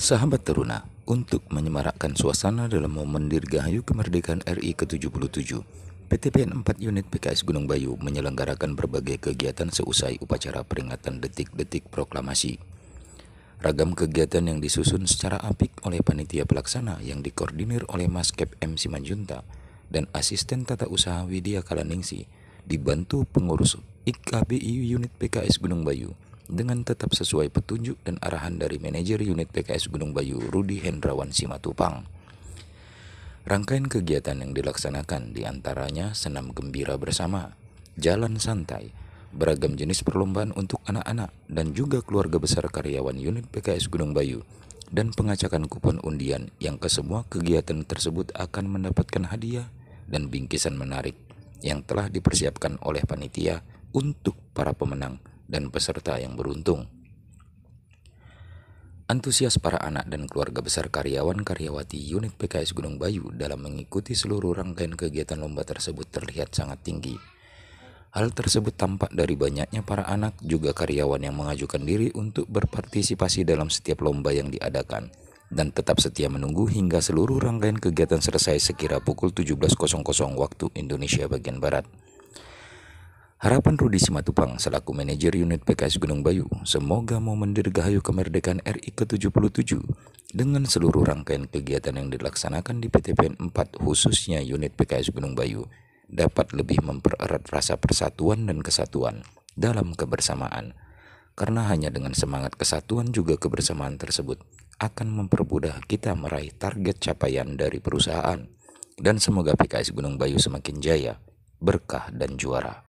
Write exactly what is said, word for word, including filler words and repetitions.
Sahabat Teruna, untuk menyemarakkan suasana dalam momen Dirgahayu Kemerdekaan R I ke tujuh puluh tujuh, P T P N empat Unit P K S Gunung Bayu menyelenggarakan berbagai kegiatan seusai upacara peringatan detik-detik proklamasi. Ragam kegiatan yang disusun secara apik oleh panitia pelaksana yang dikoordinir oleh Maskep M Simanjunta dan asisten tata usaha Widya Kalaningsi, dibantu pengurus I K B I Unit P K S Gunung Bayu dengan tetap sesuai petunjuk dan arahan dari manajer unit P K S Gunung Bayu Rudi Hendrawan Simatupang. Rangkaian kegiatan yang dilaksanakan diantaranya senam gembira bersama, jalan santai, beragam jenis perlombaan untuk anak-anak dan juga keluarga besar karyawan unit P K S Gunung Bayu, dan pengacakan kupon undian yang kesemua kegiatan tersebut akan mendapatkan hadiah dan bingkisan menarik yang telah dipersiapkan oleh panitia untuk para pemenang dan peserta yang beruntung. Antusias para anak dan keluarga besar karyawan karyawati unit P K S Gunung Bayu dalam mengikuti seluruh rangkaian kegiatan lomba tersebut terlihat sangat tinggi. Hal tersebut tampak dari banyaknya para anak juga karyawan yang mengajukan diri untuk berpartisipasi dalam setiap lomba yang diadakan dan tetap setia menunggu hingga seluruh rangkaian kegiatan selesai sekira pukul tujuh belas waktu Indonesia bagian Barat. Harapan Rudi Simatupang selaku manajer unit P K S Gunung Bayu, semoga momen Dirgahayu Kemerdekaan R I ke tujuh puluh tujuh dengan seluruh rangkaian kegiatan yang dilaksanakan di P T P N empat khususnya unit P K S Gunung Bayu dapat lebih mempererat rasa persatuan dan kesatuan dalam kebersamaan. Karena hanya dengan semangat kesatuan juga kebersamaan tersebut akan mempermudah kita meraih target capaian dari perusahaan. Dan semoga P K S Gunung Bayu semakin jaya, berkah dan juara.